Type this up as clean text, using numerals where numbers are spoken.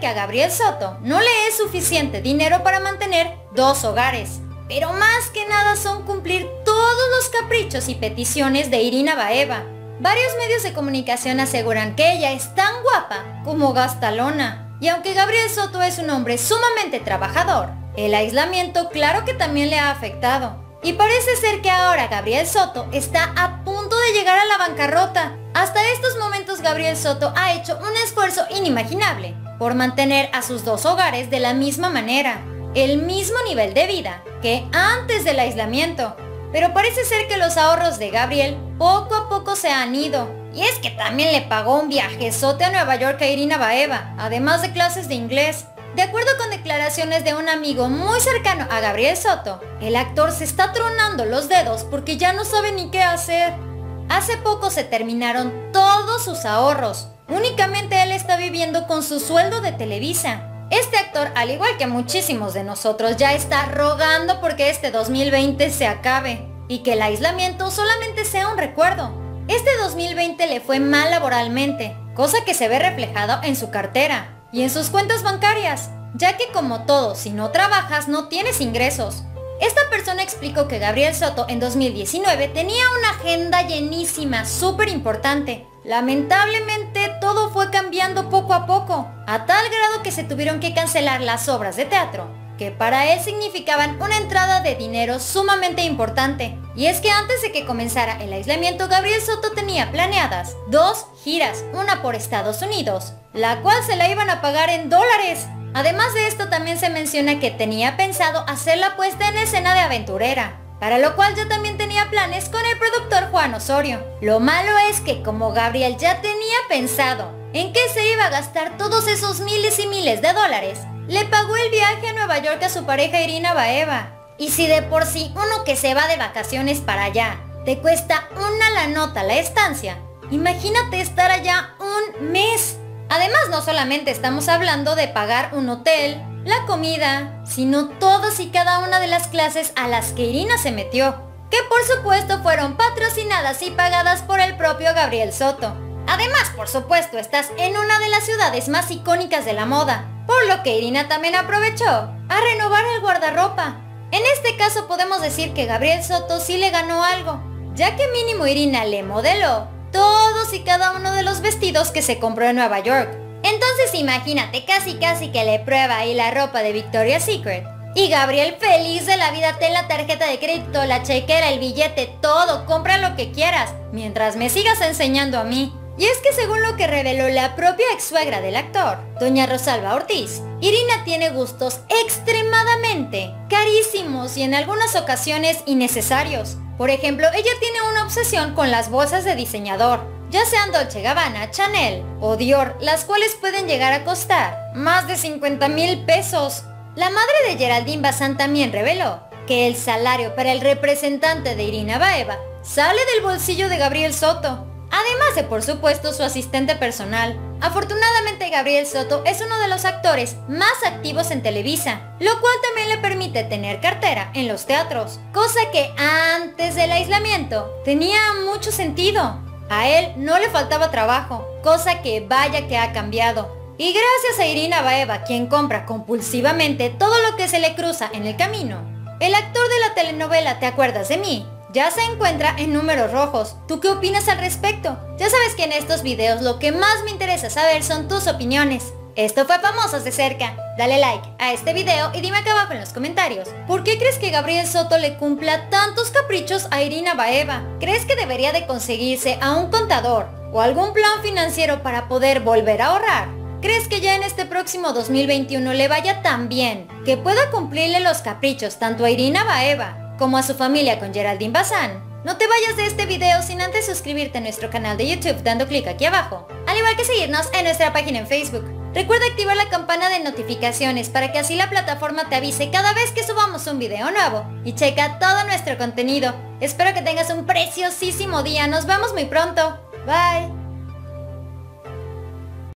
que a Gabriel Soto no le es suficiente dinero para mantener 2 hogares. Pero más que nada son cumplir todos los caprichos y peticiones de Irina Baeva. Varios medios de comunicación aseguran que ella es tan guapa como gastalona. Y aunque Gabriel Soto es un hombre sumamente trabajador, el aislamiento claro que también le ha afectado. Y parece ser que ahora Gabriel Soto está a punto de llegar a la bancarrota. Hasta estos momentos Gabriel Soto ha hecho un esfuerzo inimaginable por mantener a sus 2 hogares de la misma manera, el mismo nivel de vida que antes del aislamiento. Pero parece ser que los ahorros de Gabriel poco a poco se han ido. Y es que también le pagó un viajezote a Nueva York a Irina Baeva, además de clases de inglés. De acuerdo con declaraciones de un amigo muy cercano a Gabriel Soto, el actor se está tronando los dedos porque ya no sabe ni qué hacer. Hace poco se terminaron todos sus ahorros. Únicamente él está viviendo con su sueldo de Televisa. Este actor, al igual que muchísimos de nosotros, ya está rogando porque este 2020 se acabe y que el aislamiento solamente sea un recuerdo. Este 2020 le fue mal laboralmente, cosa que se ve reflejado en su cartera y en sus cuentas bancarias, ya que como todo, si no trabajas no tienes ingresos. Esta persona explicó que Gabriel Soto en 2019 tenía una agenda llenísima, súper importante. Lamentablemente todo fue cambiando poco a poco, a tal grado que se tuvieron que cancelar las obras de teatro, que para él significaban una entrada de dinero sumamente importante. Y es que antes de que comenzara el aislamiento, Gabriel Soto tenía planeadas 2 giras, una por Estados Unidos, la cual se la iban a pagar en dólares. Además de esto también se menciona que tenía pensado hacer la puesta en escena de aventurera, para lo cual ya también tenía planes con el productor Juan Osorio. Lo malo es que como Gabriel ya tenía pensado en qué se iba a gastar todos esos miles y miles de dólares, le pagó el viaje a Nueva York a su pareja Irina Baeva. Y si de por sí uno que se va de vacaciones para allá te cuesta una la nota la estancia, imagínate estar allá un mes. Además, no solamente estamos hablando de pagar un hotel, la comida, sino todas y cada una de las clases a las que Irina se metió, que por supuesto fueron patrocinadas y pagadas por el propio Gabriel Soto. Además, por supuesto, estás en una de las ciudades más icónicas de la moda, por lo que Irina también aprovechó a renovar el guardarropa. En este caso podemos decir que Gabriel Soto sí le ganó algo, ya que mínimo Irina le modeló todos y cada uno de los vestidos que se compró en Nueva York. Entonces imagínate, casi que le prueba ahí la ropa de Victoria's Secret. Y Gabriel feliz de la vida, ten la tarjeta de crédito, la chequera, el billete, todo, compra lo que quieras, mientras me sigas enseñando a mí. Y es que según lo que reveló la propia ex suegra del actor, doña Rosalba Ortiz, Irina tiene gustos extremadamente carísimos y en algunas ocasiones innecesarios. Por ejemplo, ella tiene una obsesión con las bolsas de diseñador, ya sean Dolce & Gabbana, Chanel o Dior, las cuales pueden llegar a costar más de 50,000 pesos. La madre de Geraldine Bazán también reveló que el salario para el representante de Irina Baeva sale del bolsillo de Gabriel Soto, además de por supuesto su asistente personal. Afortunadamente Gabriel Soto es uno de los actores más activos en Televisa, lo cual también le permite tener cartera en los teatros, cosa que antes del aislamiento tenía mucho sentido. A él no le faltaba trabajo, cosa que vaya que ha cambiado. Y gracias a Irina Baeva, quien compra compulsivamente todo lo que se le cruza en el camino, el actor de la telenovela ¿Te acuerdas de mí? Ya se encuentra en números rojos. ¿Tú qué opinas al respecto? Ya sabes que en estos videos lo que más me interesa saber son tus opiniones. Esto fue Famosos de Cerca. Dale like a este video y dime acá abajo en los comentarios, ¿por qué crees que Gabriel Soto le cumpla tantos caprichos a Irina Baeva? ¿Crees que debería de conseguirse a un contador o algún plan financiero para poder volver a ahorrar? ¿Crees que ya en este próximo 2021 le vaya tan bien que pueda cumplirle los caprichos tanto a Irina Baeva como a su familia con Geraldine Bazán? No te vayas de este video sin antes suscribirte a nuestro canal de YouTube dando clic aquí abajo, al igual que seguirnos en nuestra página en Facebook. Recuerda activar la campana de notificaciones para que así la plataforma te avise cada vez que subamos un video nuevo. Y checa todo nuestro contenido. Espero que tengas un preciosísimo día. Nos vemos muy pronto. Bye.